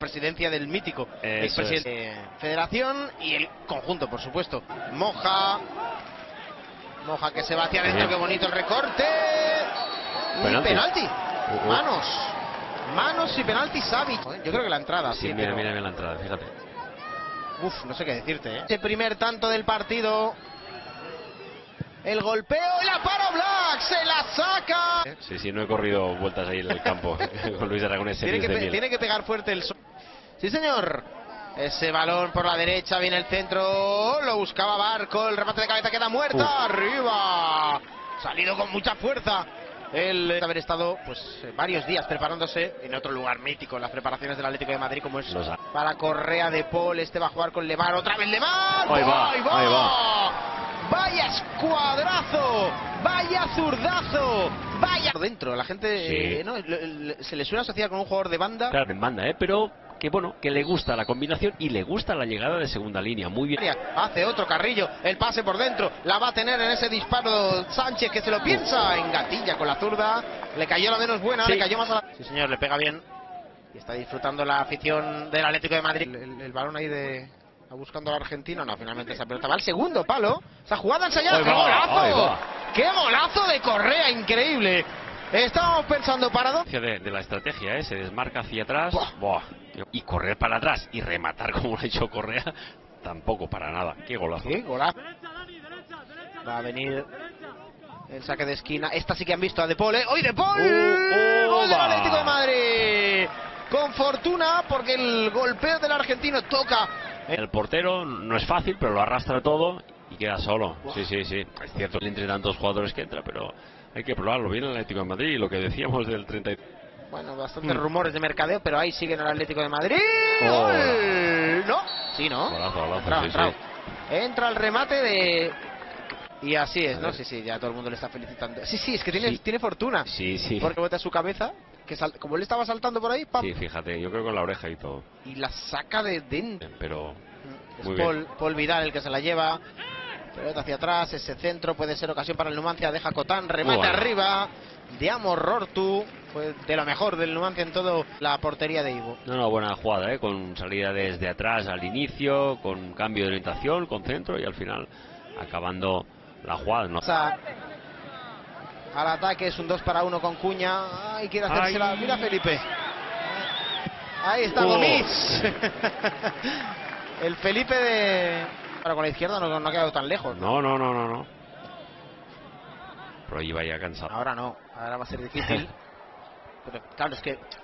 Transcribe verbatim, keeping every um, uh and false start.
presidencia del mítico expresidente de Federación y el conjunto, por supuesto. Moja. Moja que se va hacia adentro, qué bonito el recorte. Penalti. Penalti. Uh -uh. Manos. Manos y penalti Savic. Yo creo que la entrada, sí. sí, mira, pero... mira, mira la entrada, fíjate. Uf, no sé qué decirte, ¿eh? Este primer tanto del partido. El golpeo y la para Black, se la saca. Sí, sí, no he corrido vueltas ahí en el campo con Luis Aragonés. Tiene que, pe tiene que pegar fuerte el sol. Sí, señor. Ese balón por la derecha, viene el centro, lo buscaba Barco, el remate de cabeza queda muerta, uh. arriba. Salido con mucha fuerza. El de haber estado pues varios días preparándose en otro lugar mítico en las preparaciones del Atlético de Madrid, como es Los... para Correa, De Paul. Este va a jugar con Lemar, otra vez Lemar. Ahí va, ahí va. Ahí va. Vaya escuadrazo, vaya zurdazo, vaya dentro. La gente sí. eh, ¿no? se le suele asociar con un jugador de banda. Claro, en banda, ¿eh? Pero que bueno, que le gusta la combinación y le gusta la llegada de segunda línea. Muy bien. Hace otro Carrillo, el pase por dentro, la va a tener en ese disparo Sánchez, que se lo piensa, engatilla con la zurda. Le cayó la menos buena, sí. le cayó más a la... Sí, señor, le pega bien. Y está disfrutando la afición del Atlético de Madrid. El, el, el balón ahí de... buscando al argentino, no, finalmente esa pelota va al segundo palo. Esa jugada ensayada. ¡Qué golazo! ¡Qué golazo de Correa! Increíble. Estábamos pensando parado. De, de la estrategia, ¿eh? Se desmarca hacia atrás. Buah. Buah. Y correr para atrás y rematar como lo ha hecho Correa, tampoco para nada. ¡Qué golazo! ¡Qué golazo! Va a venir el saque de esquina. Esta sí que han visto a De Paul, ¿eh? ¡Hoy De Paul! Uh, ¡Gol del Atlético de Madrid! Con fortuna, porque el golpeo del argentino toca. El portero no es fácil, pero lo arrastra todo y queda solo. Wow. Sí, sí, sí. Es cierto, entre tantos jugadores que entra, pero hay que probarlo. Viene el Atlético de Madrid y lo que decíamos del treinta y... Bueno, bastantes mm. rumores de mercadeo, pero ahí siguen el Atlético de Madrid. Oh. ¡Gol! ¿No? Sí, ¿no? Golazo, golazo, entra, sí, entra. Sí. entra el remate de... Y así es, ¿no? Sí, sí, ya todo el mundo le está felicitando. Sí, sí, es que tiene, sí. tiene fortuna. Sí, sí. Porque bota su cabeza, que sal... como él estaba saltando por ahí, ¡pam! Sí, fíjate, yo creo con la oreja y todo. Y la saca de dentro. Pero... Es Paul, Paul Vidal el que se la lleva. Pelota hacia atrás, ese centro puede ser ocasión para el Numancia. Deja Cotán, remate bueno. arriba. De Amorortu. Fue de lo mejor del Numancia en todo la portería de Ivo. No, no, buena jugada, ¿eh? Con salida desde atrás al inicio, con cambio de orientación, con centro y al final acabando la jugada. ¿No? Al ataque es un dos para uno con Cuña. Ay, quiere hacérsela. Ay. Mira Felipe. Ahí está oh. Gomis. El Felipe de... Ahora con la izquierda no, no ha quedado tan lejos. No, no, no, no, no. Pero ahí vaya cansado. Ahora no, ahora va a ser difícil. Pero claro, es que